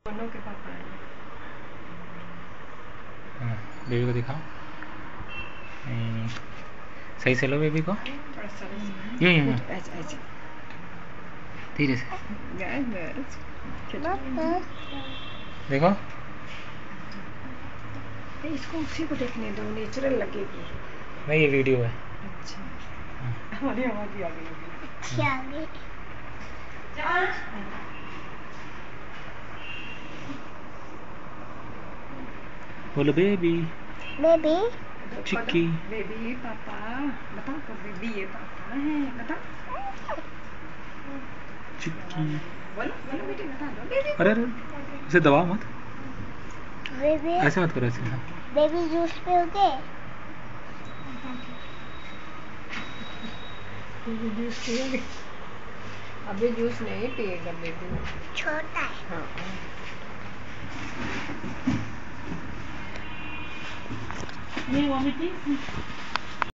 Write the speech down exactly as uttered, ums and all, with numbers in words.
दोनों के पापा हैं। हाँ, बेबी को दिखाओ। हम्म, सही से लो बेबी को। ये ये ऐसे ऐसे धीरे से गैस गैस देखो। इसको उसी को देखने दो, नेचुरल लगेगी। नहीं, ये वीडियो है। अच्छा, हमारी आवाज भी आ गई। आ गई। बोलो बेबी। बेबी चिक्की। बेबी पापा बताओ तो, बेबी ये पापा है बताओ। चिक्की। बोलो बोलो बेटी बता दो बेबी। अरे अरे इसे दबाओ मत, बेबी ऐसे मत करो, ऐसे। हाँ, बेबी जूस पियोगे? बेबी जूस पियोगे? अभी जूस नहीं पिएगा बेबी, छोटा है। हाँ। ये वॉमिटिंग